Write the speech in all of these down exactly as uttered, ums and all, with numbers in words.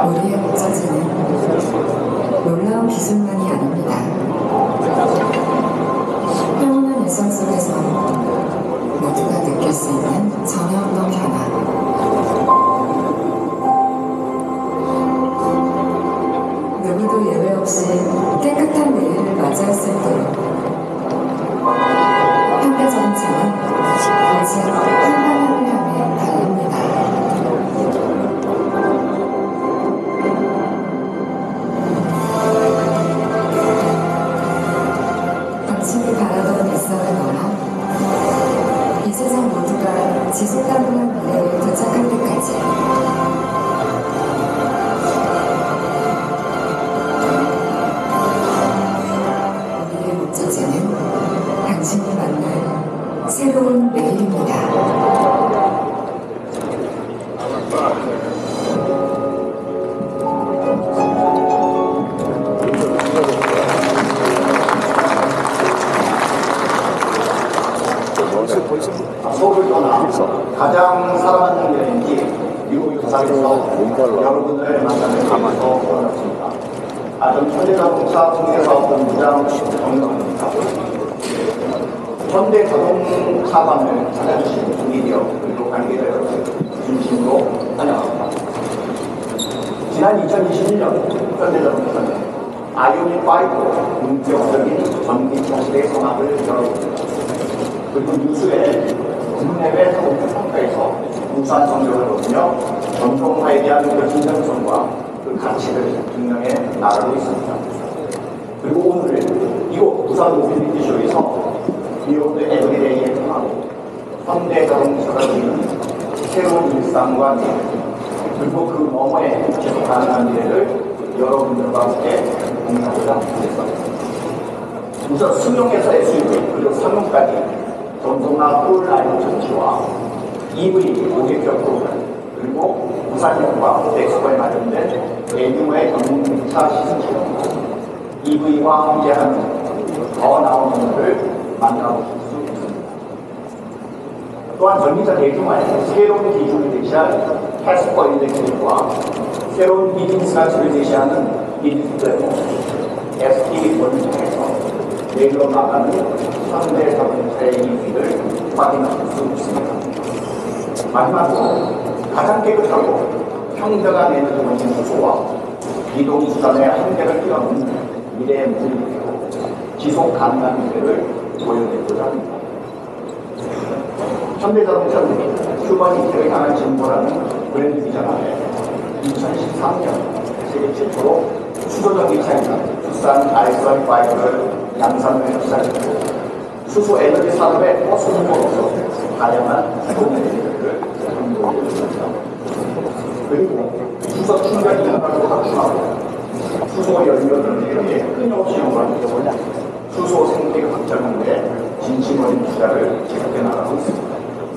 우리의 목적지는 놀라운 기술만이 아닙니다. 평온한 일상 속에서 모두가 느낄 수 있는 전혀 없는 변화. 누구도 예외 없이 깨끗한 내일을 맞이할 수 있도록 현대자동차는 오직 한 방향을 향해 달립니다. 당신이 바라던 일상을 넘어 이 세상 모두가 지속 가능한 미래에 도착할 때까지 우리의 목적지는 당신이 만날 새로운 내일입니다. 서울을 떠나 가장 사랑하는 여행지 미국 부산에서 여러분을 만나는 곳에서 반갑습니다. 아전 현대자동차 공개사업본부장 정명훈입니다. 현대자동차관을 찾아주신 미디어 그리고 관계자 여러분 진심으로 환영합니다. 지난 이천이십일 년 현대자동차는 아이오닉 오 본격적인 전기차 시대의 성악을 열었습니다. 그리고 뉴스에 국내외 자동차 평가에서 우수한 성적을 거두며 전통화에 대한 그 진정성과 그 가치를 증명해 나가고 있습니다. 그리고 오늘 이곳 부산 모빌리티 쇼에서 비욘드 에브리데이에 통하고 현대 자동차가 주는 새로운 일상과 미래 그리고 그 너머에 지속 가능한 미래를 여러분들과 함께 공유하고자 하겠습니다. 우선 승용에서 에스유브이 그리고 상용까지 전동나 폴라인 전시와 이브이 고객형 프로그램 그리고 부산역과 엑스포에 마련된 대규모의 전동차 시승시험과 이브이와 함께하는 더 나은 오늘을 만나보실 수 있습니다. 또한 전기차 대규모의 새로운 기준을 제시할 캐스퍼 인덱스와 새로운 비즈니스 가치를 제시하는 비즈니스 플랫폼 에스티원을 통해서 내일로 나가는 현대 자동차의 이미지를 확인하실 수 있습니다. 마지막으로 가장 깨끗하고 평등한 에너지 원진 수소와 이동수단의 한계를 뛰어넘는 미래의 모빌리티로 지속 가능한 미래를 보여드리고자 합니다. 현대자동차는 휴머니티를 향한 진보라는 브랜드 비전 아래 이천십삼 년 세계 최초로 수소전기차인 투싼 알엑스원 오를 양산을 시작했고 수소 에너지 산업의 버스 홍보로서 다양한 공연들을 선보이고 있습니다. 그리고 수소 충전 인프라를 확충하고 수소 연료 변경에 끊임없이 연구하는 수소 생태계 확장하는 데 진심 어린 투자를 지속해 나가고 있습니다.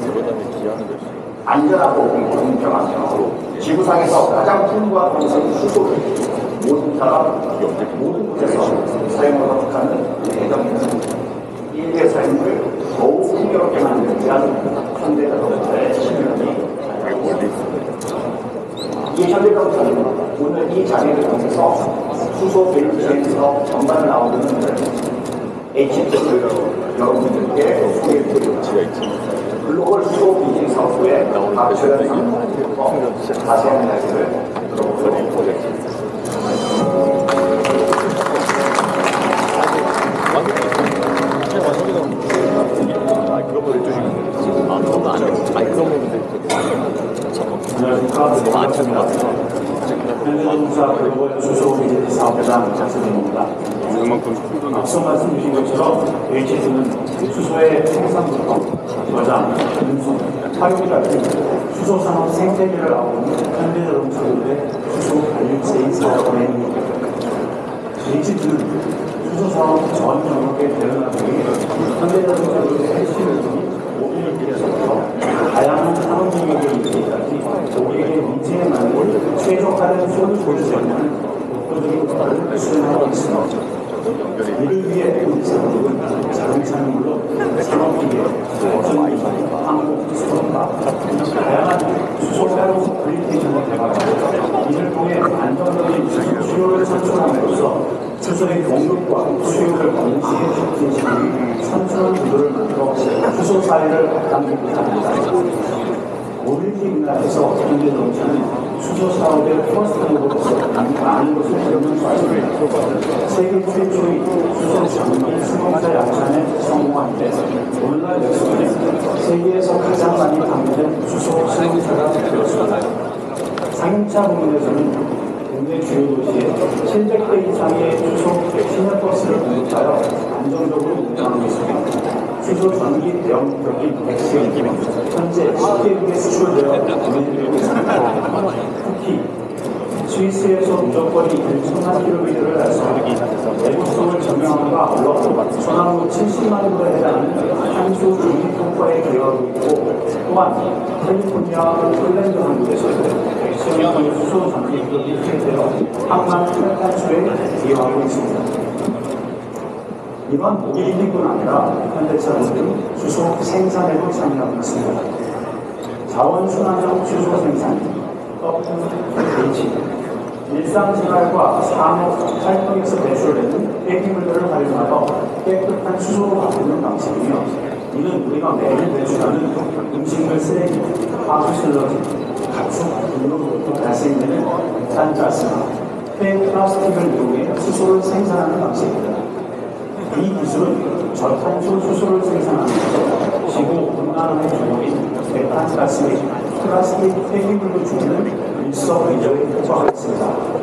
안전하고 공평하며 지구상에서 가장 풍부한 원소인 수소를 모든 사람, 모든 곳에서 사용하도록 하는 대정에는 인류의 삶을 더욱 풍요롭게 만들기 위한 현대자동차의 신념이 달려 있습니다. 이 현대자동차는 오늘 이 자리를 통해서 수소 밸류체인 사업 전반을 나오는 에이치티를 여러분들께 소개해드리고 글로벌 수소 비즈니스 사업부의 박철현 상무부터 자세한 이야기를 들어보도록 하겠습니다. 현대자동차 글로벌 수소 비즈니스 사업부장 박철현입니다. 앞서 말씀 주신 것처럼 에이치티는 수소의 생산부터 저장, 운송, 활용까지 수소 산업 생태계를 아우르는 현대자동차의 수소 밸류체인 사업부입니다. 에이치티는 수소 산업 전 영역에 대응하기 위해 현대자동차의 핵심을 모빌리티에서부터 다양한 산업領域について고객의 니즈에 맞는 최적화된 솔루션을 제공하는 독보적인 것을 수행하고 있습니다. 이를 위해 우리 자동차는 물론 산업기계, 어선기, 항공, 수송과 다양한 수소 새로운 어플리케이션을 개발하고 이를 통해 수소 사회를 앞당기고자 합니다. 모빌리티 분야에서 현대자동차는 수소 사업의 퍼스트 모버로서 많은 것을 배우는 과정을 세계 최초의 수소 전기 승용차 양산에 성공한 데 오늘날 역사는 세계에서 가장 많이 판매된 수소 승용차가 되었습니다. 상용차 부문에서는 국내 주요 도시에 칠백 대 이상의 수소 시내버스를 공급하여 안정적으로 운행하고 있습니다. 수소 전기 대형 격인 엑스엔은 현재 십 개국에 수출되어 운행되고 있습니다. 특히 스위스에서 누적거리 천만 킬로미터를 달성하기 내구성을 증명함과 아울러 소나무 칠십만 호에 해당하는 탄소 중립 효과에 기여하고 있고, 또한 캘리포니아 폴란드 항구에서 엑스엔의 수소 전기 기업이 수행되어 항만 탈탄소에 기여하고 있습니다. 이번 모빌리티뿐 아니라 현대차는 수소 생산에도 참여하고 있습니다. 자원순환형 수소 생산, 배치, 일상생활과 산업 활동에서 배출되는 폐기물들을 활용하여 깨끗한 수소로 바꾸는 방식이며, 이는 우리가 매일 배출하는 음식물 쓰레기, 화학 슬러지, 가축 등으로부터 발생되는 탄가스나 폐플라스틱을 이용해 수소를 생산하는 방식입니다. 이 기술은 저탄소 수소를 생산하면서 지구 온난화의 조목인 메탄가스 및 플라스틱 폐기물을 줄이는 일석이조의 효과가 있습니다.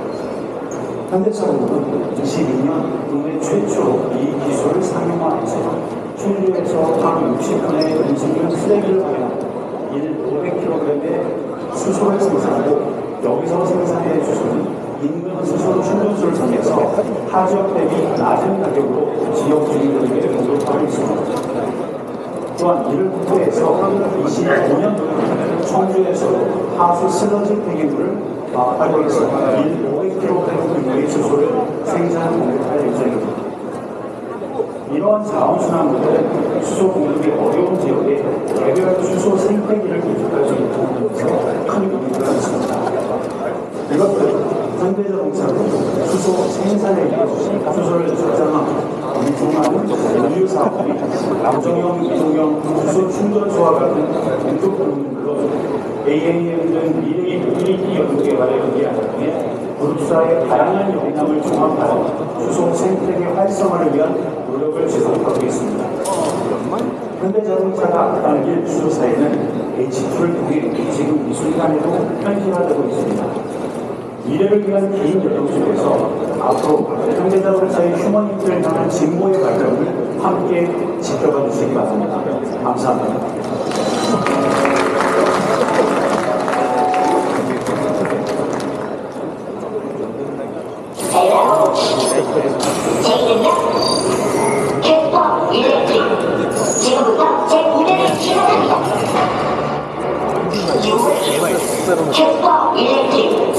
현대차는 이십이 년 국내 최초로 이 기술을 상용화해서 충주에서 한 육십 분의 음식물 쓰레기를 활용하고 오백 킬로그램의 수소를 생산하고, 여기서 생산된 수소는 인근 수소 충전소를 통해서 타 지역 대비 낮은 가격으로 지역 주민들에게 공급하고 있습니다. 또한 이를 국내에서 이십오 년도에 청주에서도 하수 슬러지 폐기물을 활용해서 오백 킬로그램 규모의 수소를 생산 공급할 예정입니다. 이러한 자원순환 모델은 수소 공급이 어려운 지역에 개별 수소 생태계를 구축할 수 있도록 큰 의미가 있습니다. 이것들 현대자동차는 수소 생산에 이어 수소를 저장하고 운송하는 물류 사업이 남정형, 이동형 수소 충전소와 같은 공급 부분은 물론 에이에이엠 등 미래의 모빌리티 연구개발에 의한 통해 그룹사의 다양한 역량을 종합하여 수소 생태계 활성화를 위한 노력을 지속하고 있습니다. 현대자동차가 앞당길 수소사회는 에이치투를 통해 지금 이 순간에도 현실화되고 있습니다. 미래를 위한 개인 여정 속에서 앞으로 현대자동차의 휴머니티를 향한 진보의 발전을 함께 지켜봐 주시기 바랍니다. 감사합니다. 저희는요, 캐스퍼 일렉트릭, 지금부터 제구 대를 시작합니다. 캐스퍼 일렉트릭.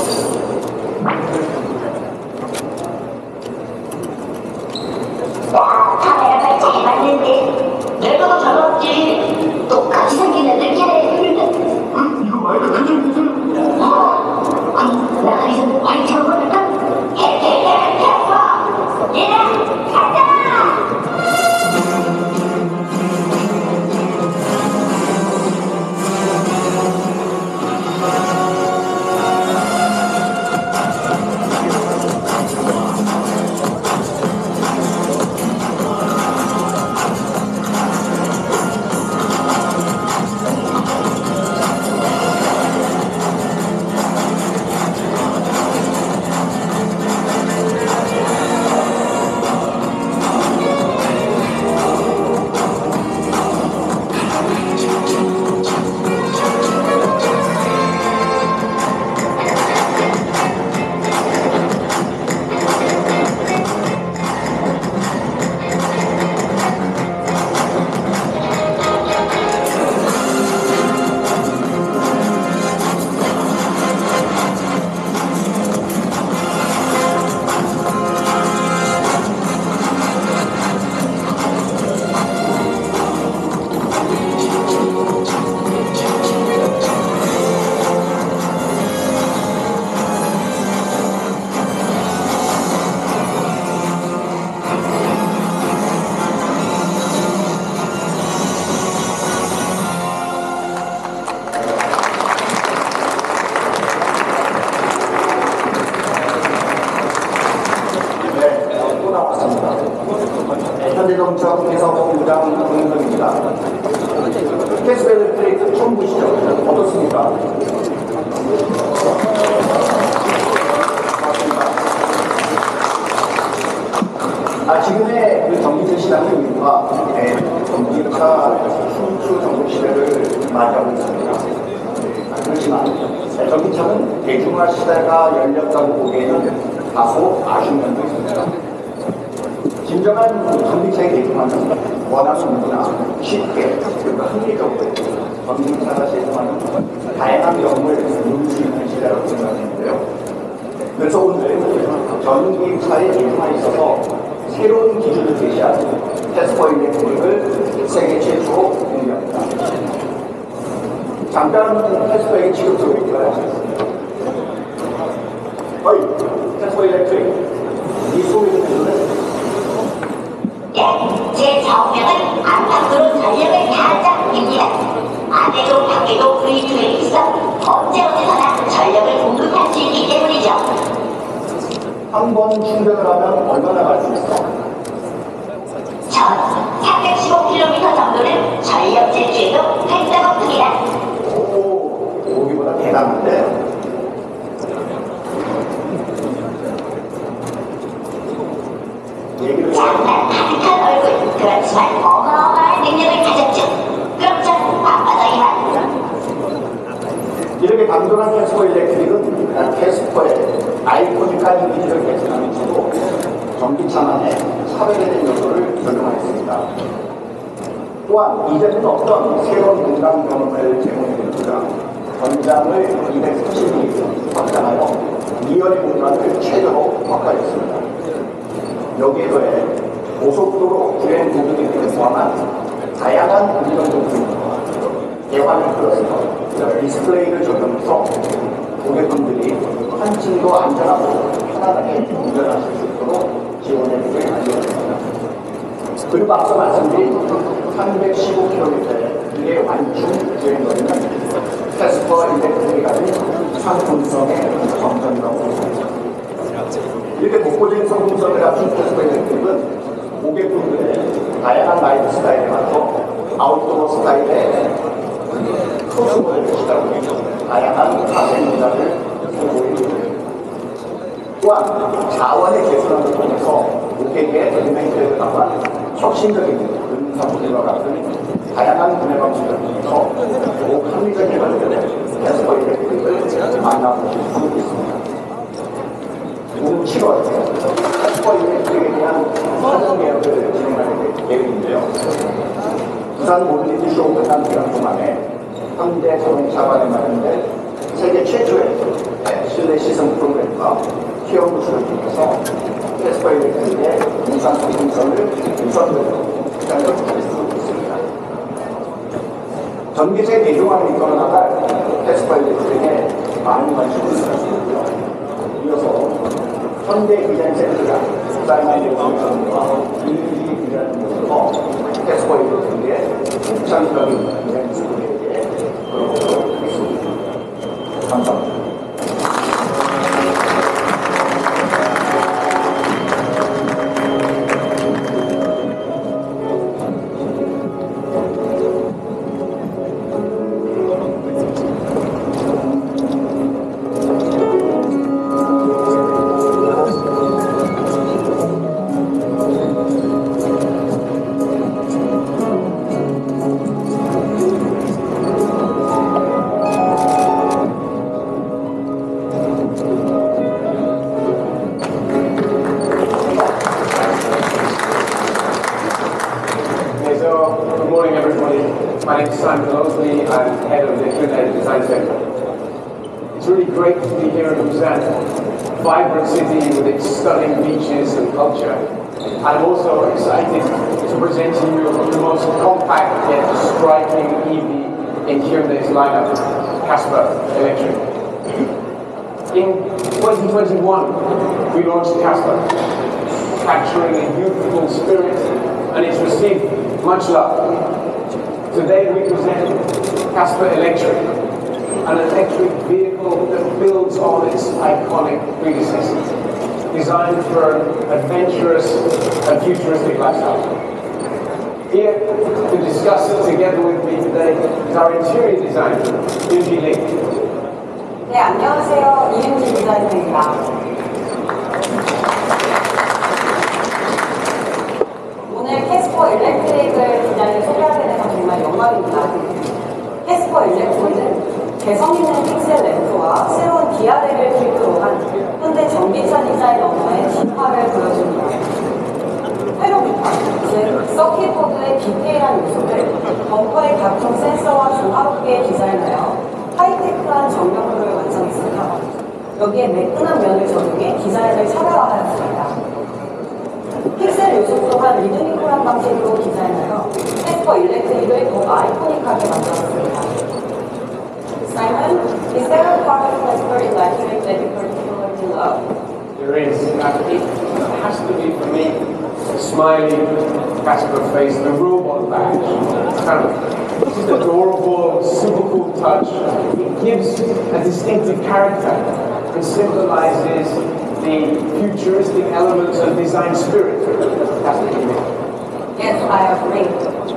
와, 카메라가 잘 맞는데 내가 잘 맞지. 똑같이 생긴 애들 걔네. 응? 이거 마이크 그중 무슨? 어? 그럼 나 거기서 화이트로 걸을까? 헤헤헤 캐스퍼 일렉 가자. 최영철 개성본부장 동영상입니다. 캐스퍼 일렉트릭 처음 보시죠? 어떻습니까? 아, 지금의 그 전기차 시장의 이유가 네, 전기차 순수 전국 시대를 맞이하고 있습니다. 그렇지만 네, 전기차는 대중화 시대가 열렸다고 보기에는 다소 아쉬운 면도 있습니다. 진정한 전기차의 대중화는 원하는 누구나 쉽게 그리고 합리적으로 전기차가 제공하는 다양한 경험을 누릴 수 있는 시대라고 생각하는데요. 그래서 오늘 전기차의 대중화에 있어서 새로운 기준을 제시한 캐스퍼 일렉트릭을 세계 최초로 공개합니다. 잠깐 캐스퍼에게 지금 들어볼까요? 어이, 캐스퍼 일렉트릭, 이 소리를 듣는 예, 제 좌우명은 안팎으로 전력을 가장입니다. 안에도 밖에도 브이 투에 있어 언제 어디서나 전력을 공급할 수 있기 때문이죠. 한 번 충전을 하면 얼마나 갈 수 있어? 전 삼백십오 킬로미터 정도는 전력 질주에도 획사먹습니다. 오, 여기보다 대단한데? 얘기를 장난 가득한 얼굴, 그렇지만 어마어마한 능력을 가졌죠. 그럼 전 바빠서 이만. 이렇게 강조한 캐스퍼 일렉트릭은 캐스퍼의 아이코닉한 이미지를 개선하면서도 전기차만의 차별화된 요소를 적용하였습니다. 또한 이제는 어떤 새로운 공감 경험을 제공해줍니다. 전장을 이백사십 미터 확장하여 이열의 공간을 최대로 확보했습니다. 여기에 더해 고속도로 주행 도로를 포함한 다양한 운전 도구와 대화를 끌어서 디스플레이를 적용해서 고객분들이 한층 더 안전하고 편안하게 운전하실 수 있도록 지원해주게 알려드립니다. 그리고 앞서 말씀드린 삼백십오 킬로미터의 이의 완충 주행거리는 캐스퍼 일렉트릭이 가진 상품성의 정점이라고 보입니다. 이렇게 독보적인 성공성을 갖춘 캐스퍼 일렉트릭은 고객분들의 다양한 라이프 스타일에 맞춰 아웃도어 스타일의 코스모델을 시작으로 다양한 파생 문화를 보여줍니다. 또한 자원의 개선을 통해서 고객의 엘리멘트에 들어간 혁신적인 음성과 같은 다양한 구매 방식을 통해서 더욱 합리적인 관점의 캐스퍼 일렉트릭을 만나보실 수 있습니다. 오늘 칠월 캐스퍼 일렉트릭에 대한 사전 계약을 진행할 계획인데요. 부산 모빌리티 쇼 끝난 기간 동안에 현대 자동차관에 마련된 세계 최초의 실내 시승 프로그램과 시험 부스를 통해서 캐스퍼 일렉트릭의 무상 상품성을 우선적으로 시작할 수 있습니다. 전기세 대중화를 이끌어 나갈 캐스퍼 일렉트릭에 많은 관심을 가지고있고요. 이어서 현대 디자인 센터가 사이먼 대통령과 이유지 디자인 모습으로 캐스퍼 일렉트릭의 독창적인 디자인 스토리에 대해 들어보도록 하겠습니다. 감사합니다. My name is Simon Losley. I'm head of the Hyundai Design Center. It's really great to be here in Busan, a vibrant city with its stunning beaches and culture. I'm also excited to present to you the most compact yet striking E V in Hyundai's lineup, Casper Electric. In twenty twenty-one, we launched Casper, capturing a youthful spirit, and it's received much love. Today we present Casper Electric, an electric vehicle that builds on its iconic predecessor, designed for an adventurous and futuristic lifestyle. Here to discuss it together with me today is our interior designer, Yunji Lee. 네, 안녕하세요. 이윤지 디자이너입니다. 오늘 캐스퍼 일렉트릭을 디자인을 소개하게 돼서 정말 영광입니다. 캐스퍼 일렉트릭은 개성 있는 픽셀 램프와 새로운 디아렉을 필두로 한 현대 전기차 디자인 언어의 진화를 보여줍니다. 회로비판, 즉 서킷보드의 디테일한 요소를 범퍼의 각종 센서와 조화롭게 디자인하여 하이테크한 정면부를 완성했으며 여기에 매끈한 면을 적용해 디자인을 차별화하였습니다. 픽셀 요소 또한 리드미컬한 방식으로 디자인하여 캐스퍼 일렉트릭을 더 아이코닉하게 만들었습니다. Simon, is there a part of Casper Electric that you particularly love? There is. It has to be for me the smiley Casper face, the robot badge. Kind of just adorable, super cool touch. It gives a distinctive character and symbolizes the futuristic elements of design spirit. That's what you mean. Yes, I agree.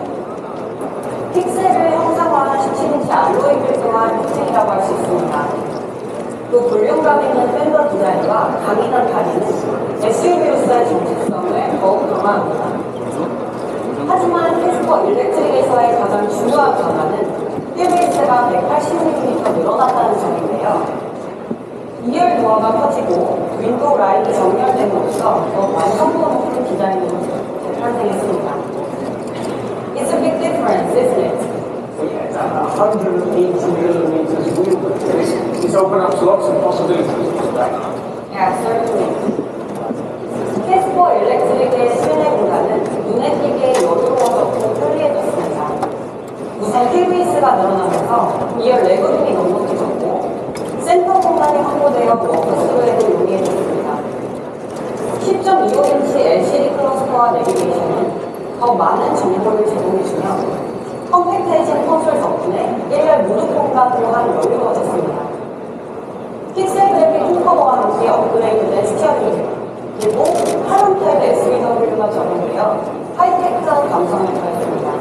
픽셀을 형상화한 십칠 인치 알로이 휠 또한 특징이라고 할 수 있습니다. 또 볼륨감 있는 팬더 디자인과 강인한 다리는 에스유브이로서의 정체성을 더욱 강화합니다. 하지만 캐스퍼 일렉트릭에서의 가장 중요한 변화는 휠베이스가 백팔십 밀리미터 늘어났다는 점인데요. 이 열 도어가 커지고 윈도우 라인이 정렬됨으로써 더 완성도 높은 디자인으로 재탄생했습니다. It's a big difference, isn't it? Yeah, it's a one hundred eighty millimeters wheel. This, this opens up lots of possibilities. Right? Yeah, certainly. 캐스퍼 일렉트릭의 실내 공간은 눈에 띄게 여유로워졌고 편리해졌습니다. 우선 휠베이스가 늘어나면서 이 열 레그룸이 넉넉해졌고 센터 공간이 확보되어 워크스루에도 용이해졌습니다. 십 점 이오 인치 엘시디 클러스터와 내비게이션은 더 많은 정보를 제공해주며 컴팩트해진 콘솔 덕분에 일렬 무릎 공간 또한 여유로워졌습니다. 픽셀 그래픽 홈커버와 함께 업그레이드된 스티어링 그리고 파란 타입 에스유브이가 적용되어 하이테크한 감성을 더했습니다.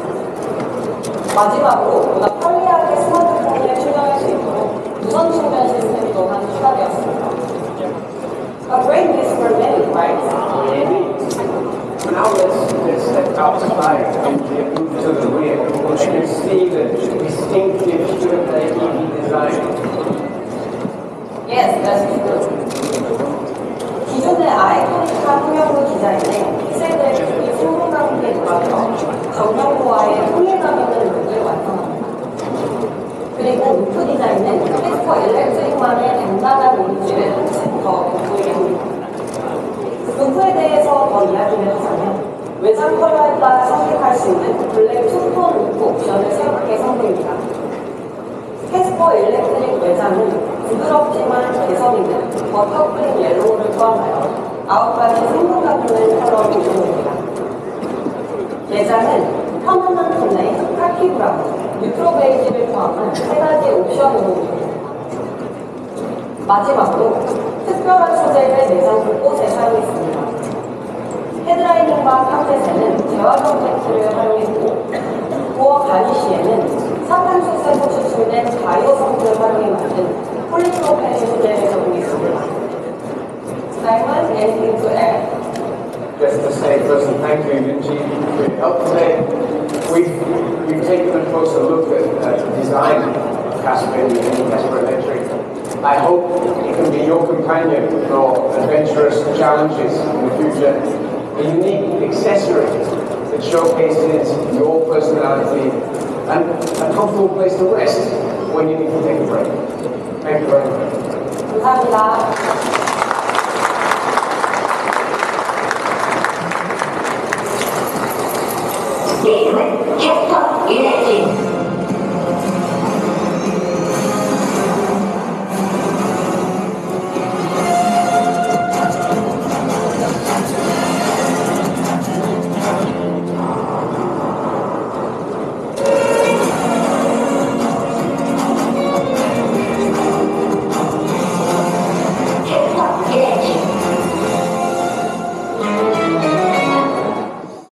마지막으로 보다 편리하게 스마트폰에 충전할 수 있도록 무선 충전 시스템 또한 추가되었습니다. A great news for many, right? So now let's, let's step outside and move to the rear. You can see the distinctive Hyundai E V design. Yes, that's true. 기존의 아이코닉한 후면부 디자인에 픽셀 그래픽이 생동감 있게 돌아서 정면부와의 통일감 있는 룩을 완성합니다. 그리고 루프 디자인은 캐스퍼 일렉트릭만의 단단한 이미지를 한층 더 돋보이게 합니다. 루프에 대해서 더 이야기를 하자면 외장 컬러에 따라 선택할 수 있는 블랙 투톤 루프 옵션을 새롭게 선보입니다. 캐스퍼 일렉트릭 외장은 부드럽지만 개성 있는 버터 크림 옐로우를 포함하여 아홉 가지 생동감 있는 컬러로 구성됩니다. 내장은 편안한 톤의 카키 브라운, 뉴트로 베이지를 포함한 세 가지 옵션으로 구성됩니다. 마지막으로 특별한 소재를 내장 곳곳에 사용했습니다. 헤드라이닝과 칸펫에는 재활용 팩트를 활용했고 도어 가니쉬에는 사탄소스에서 추출된 바이오 성분을 활용해 만든 폴리프로펜 소재를 적용했습니다. Simon, anything to add? Just to say first, and thank you, Yunji, for your help today. We've, we've taken a closer look at uh, the design of Casper and Casper Electric. I hope it can be your companion for adventurous challenges in the future. A unique accessory that showcases your personality and a comfortable place to rest when you need to take a break. Thank you very much. 감사합니다. 게임은 캐스터